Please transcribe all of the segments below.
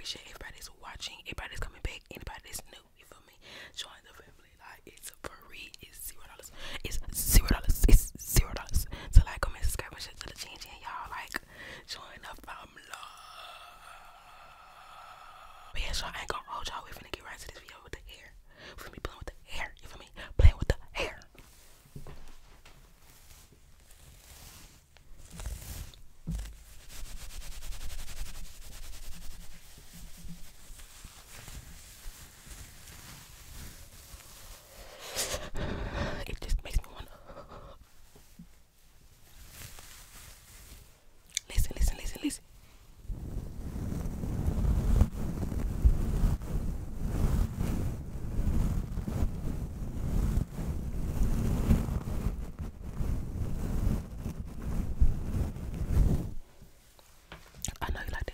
share everybody's watching, everybody's coming back, anybody that's new, you feel me? Join the family, like it's free, it's $0. It's $0. It's $0. So like, comment, subscribe, and share to the chin, y'all. Like, join the family. But yeah, so I ain't gonna hold y'all. We're finna get right to this video with the hair. We're gonna be playing with the hair, you feel me? Playing with the hair. It just makes me wanna listen, listen, listen, listen. I know you like that.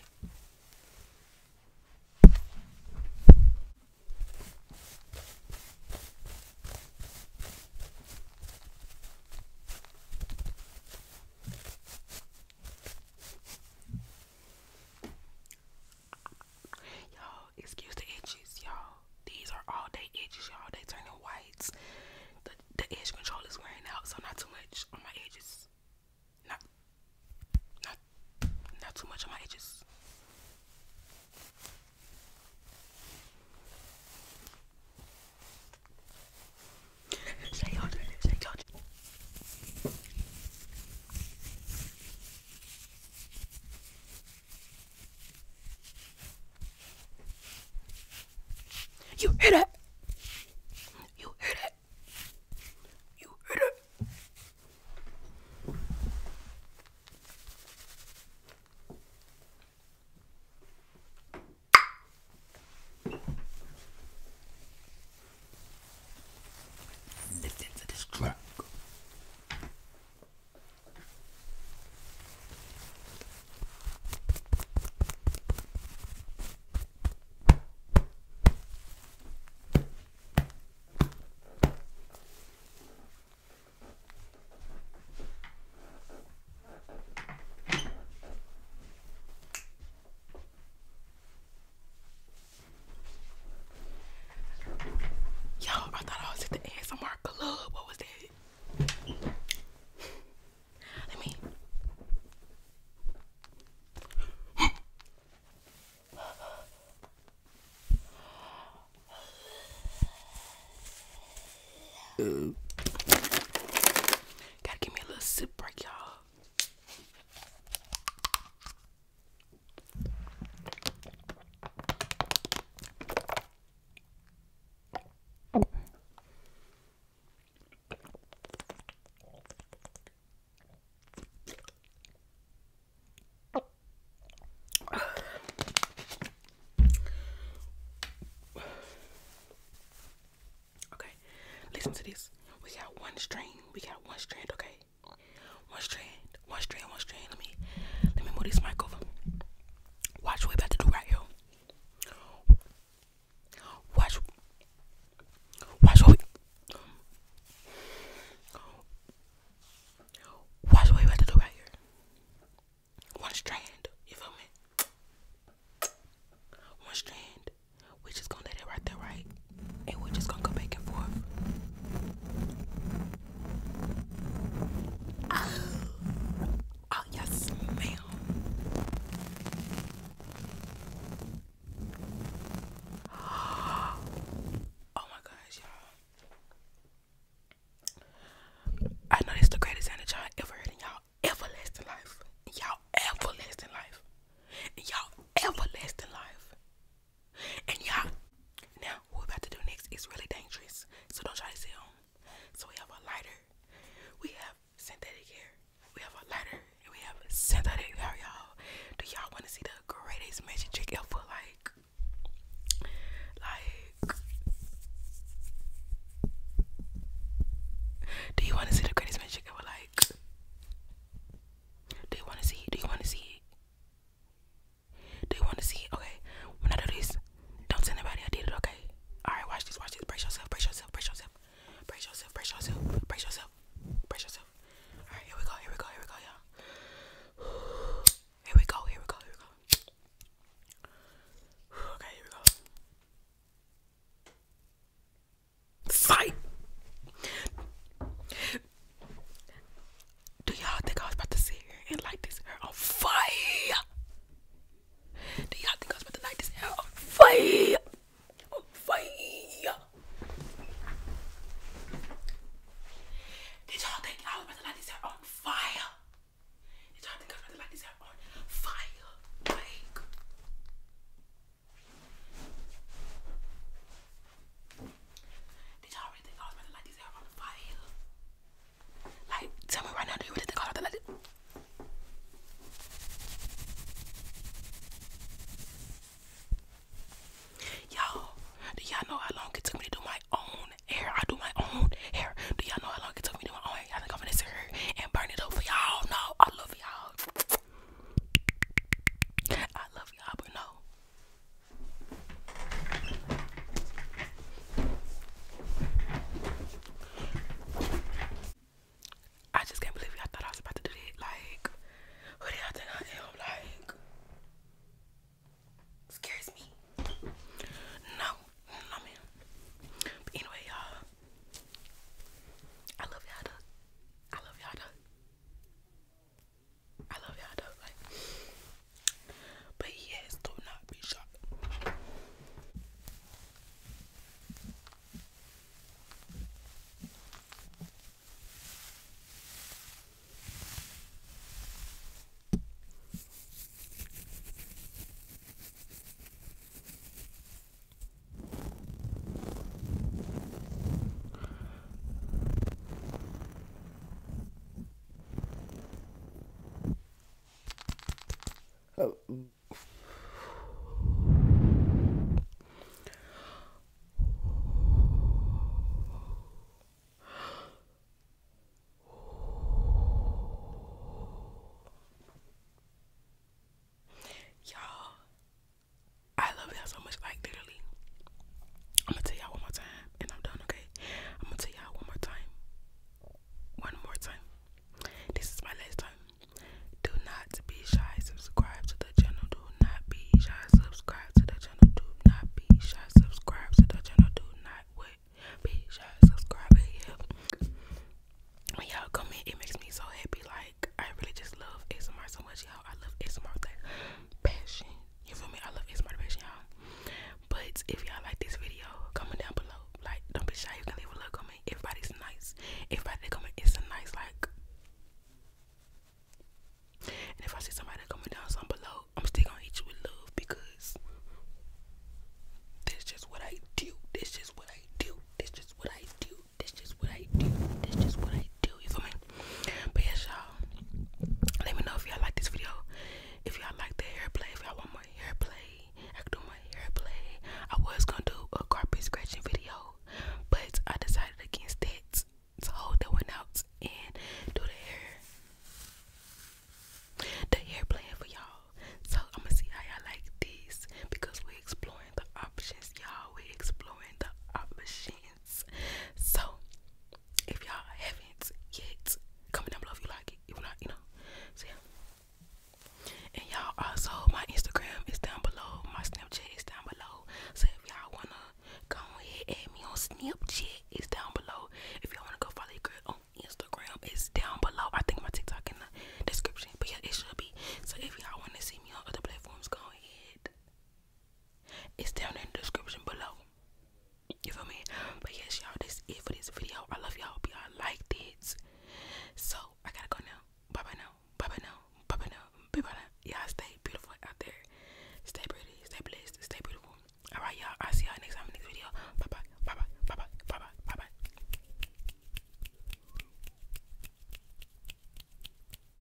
Y'all, excuse the edges, y'all. These are all day edges, y'all. They turning whites. The edge control is wearing out, so not too much on my edges. Not not not too much on my edges. Shake your dread, shake your dread. You hear that? You hear that? You hear that? Listen to this track. Y'all, I thought I was at the ASMR club. What was that? Let me. Gotta give me a little sip break, y'all. Okay, listen to this. We got one strand. We got one strand, okay? One strand, one strand, one strand. Let me move this mic over. Watch what we about to do right here. Watch what we about to do right here. One strand, you feel me? One strand. We just gonna let it right there, right? And we're just gonna go back and forth.